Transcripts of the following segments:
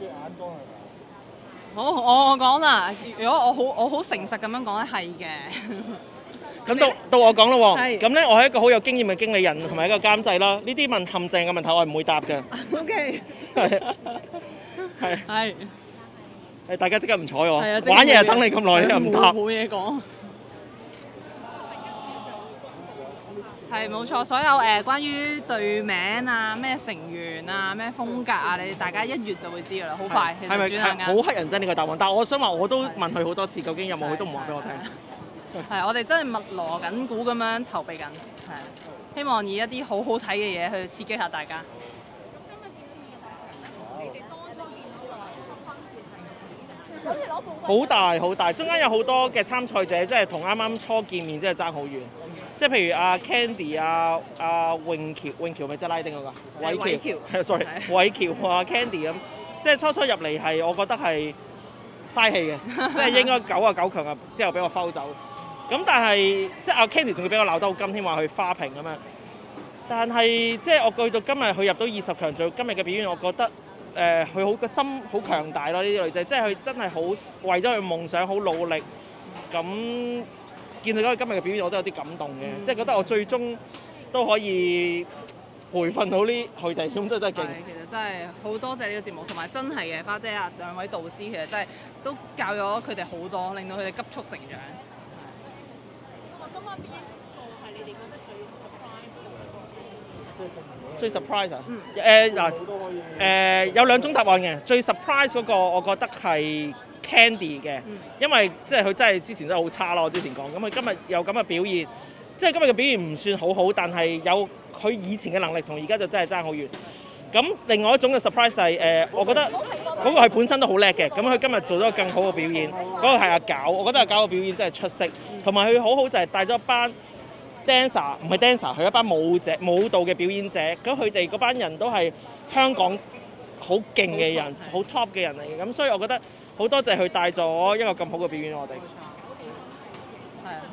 好，我講啦。如果我好誠實咁樣講咧，係嘅。 咁到我講咯喎。 係咁咧，我係一個好有經驗嘅經理人同埋一個監製啦。呢啲問陷阱嘅問題，我係唔會答嘅。 OK。係。 誒，大家即刻唔睬我， 係啊， 玩嘢又等你咁耐，你又唔答。 冇嘢講。係冇錯，所有關於隊名啊、咩成員啊、咩風格啊，你大家1月就會知㗎啦，好快，其實係咪轉眼間。 好乞人憎呢個答案？但係我想話，我都問佢好多次，究竟有冇，佢都唔話俾我聽。 係，我哋真係密鑼緊鼓咁樣籌備緊，係希望以一啲好好睇嘅嘢去刺激下大家。 好大好大，中間有好多嘅參賽者，即係同啱啱初見面，即係爭好遠。即係譬如阿 Candy 阿永橋咪即係拉丁嗰個？ 偉橋係 sorry， 偉橋啊 Candy 咁，即係初入嚟係我覺得係嘥氣嘅，即係應該99強啊之後俾我摟走。咁但係即係阿 Candy 仲要俾我鬧得好金添，話佢花瓶咁樣。但係即係我去到今日，佢入到20強，做今日嘅表現，我覺得佢好個心好強大咯。呢啲女仔即係佢真係好為咗佢夢想好努力。咁見到佢今日嘅表現，我都有啲感動嘅，即係覺得我最終都可以培訓到佢哋，咁真係勁。 其實真係好多謝呢個節目，同埋真係嘅花姐啊兩位導師，其實真係都教咗佢哋好多，令到佢哋急速成長。 今晚邊一個係你哋覺得最 surprise 啊？ 有兩種答案嘅，最 surprise 嗰個我覺得係 Candy 嘅，因為即係佢真係之前真係好差咯。我之前講，咁佢今日有咁嘅表現，即係今日嘅表現唔算好好，但係有佢以前嘅能力同而家就真係爭好遠。咁另外一種嘅 surprise 係我覺得嗰個係本身都好叻嘅，咁佢今日做咗個更好嘅表現。嗰個係阿搞，我覺得阿搞嘅表現真係出色，同埋佢好好就係帶咗一班 dancer， 唔係 dancer， 佢一班舞蹈嘅表演者。咁佢哋嗰班人都係香港好勁嘅人，好 top 嘅人嚟嘅。咁所以我覺得好多謝佢帶咗一個咁好嘅表演我哋。 係啊。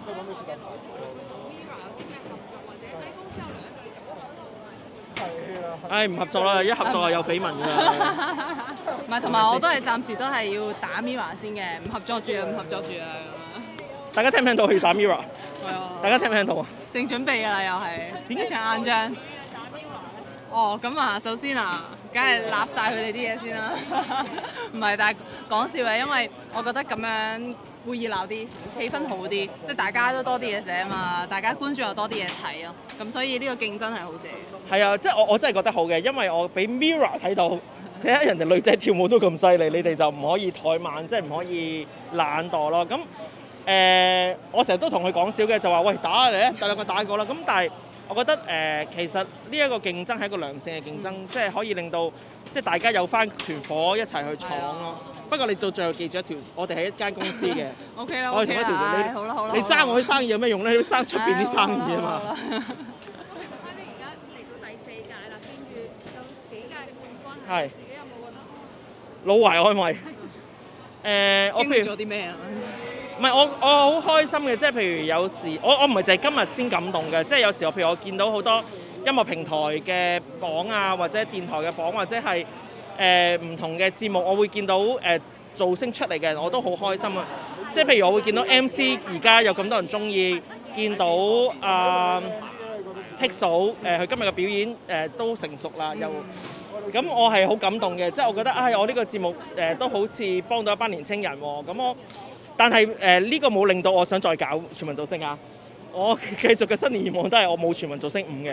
唉，唔合作啦！一合作就有緋聞㗎啦。 唔係，同埋我都係暫時都係要打 Mirror 先嘅，唔合作住啊，唔合作住啊咁樣。 大家聽唔聽到佢要打 Mirror？ 係啊。 大家聽唔聽到啊？ 正準備㗎啦，又係。點解場硬仗？哦，咁啊，首先啊，梗係立晒佢哋啲嘢先啦。唔係，但係講笑嘅，因為我覺得咁樣會熱鬧啲，氣氛好啲，即係大家都多啲嘢寫啊嘛，大家觀眾又多啲嘢睇咯。咁所以呢個競爭係好寫。 係啊，即係我真係覺得好嘅，因為我俾 Mirror 睇到，睇下人哋女仔跳舞都咁犀利，你哋就唔可以怠慢，即係唔可以懶惰咯。咁我成日都同佢講笑嘅，就話喂打嚟啊，第兩個打過啦。咁但係我覺得其實呢一個競爭係一個良性嘅競爭，即係可以令到即係大家有翻團火一齊去闖咯。不過你到最後記住一條，我哋係一間公司嘅。 OK 啦，OK 我哋同一條啦，好啦好啦。 你爭我啲生意有咩用咧？你爭出邊啲生意啊嘛。係。自己有冇覺得老懷安慰？我經歷咗啲咩啊？ 唔係我好開心嘅，即係譬如有時我唔係淨係今日先感動嘅，即係有時譬如我見到好多音樂平台嘅榜啊，或者電台嘅榜，或者係唔同嘅節目，我會見到造星出嚟嘅人，我都好開心啊！即係譬如我會見到 MC 而家有咁多人中意，見到Pixel 佢今日嘅表演都成熟啦，又咁我係好感動嘅，即係我覺得我呢個節目都好似幫到一班年青人喎，咁但係呢個冇令到我想再搞全民造星啊！我繼續嘅新年願望都係我冇全民造星5嘅。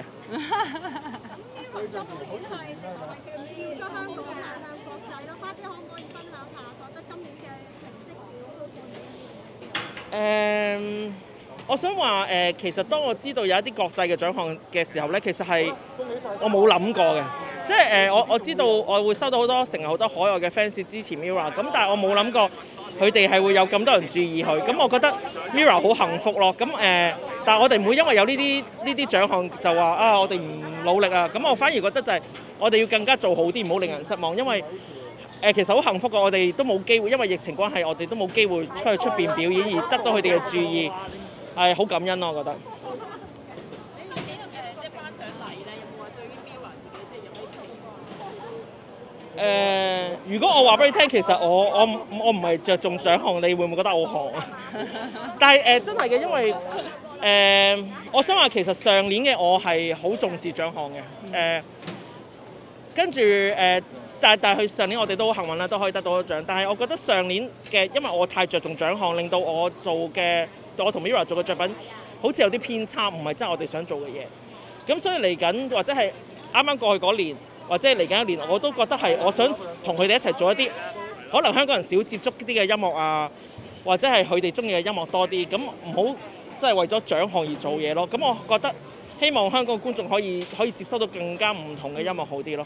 我想話其實當我知道有一啲國際嘅獎項嘅時候咧，其實係我冇諗過嘅，即係我知道我會收到成日好多海外嘅 fans 支持 Mirror， 咁但係我冇諗過佢哋係會有咁多人注意佢，咁我覺得 Mirror 好幸福咯。咁但係我哋唔會因為有呢啲獎項就話我哋唔努力啊，咁我反而覺得就係我哋要更加做好啲，唔好令人失望，因為其實好幸福嘅，我哋都冇機會，因為疫情關係，我哋都冇機會出邊表演而得到佢哋嘅注意，係好感恩咯，我覺得。 你今年即係頒獎禮咧，有冇話對於 Mirror 自己即係有咩期望？ 如果我話俾你聽，其實我唔係着重獎項，你會唔會覺得我寒啊？但係真係嘅，因為我想話其實上年嘅我係好重視獎項嘅，跟住但係佢上年我哋都好幸運啦，都可以得到獎。但係我覺得上年嘅，因為我太着重獎項，令到我同 Mirror 做嘅作品好似有啲偏差，唔係真係我哋想做嘅嘢。咁所以嚟緊或者係啱啱過去嗰年，或者係嚟緊一年，我都覺得係我想同佢哋一齊做一啲可能香港人少接觸啲嘅音樂啊，或者係佢哋中意嘅音樂多啲。咁唔好即係為咗獎項而做嘢咯。咁我覺得希望香港嘅觀眾可以接收到更加唔同嘅音樂好啲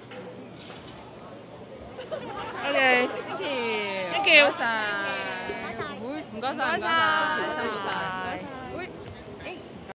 咯。OK，thank you， 唔該晒，唔該晒，辛苦晒。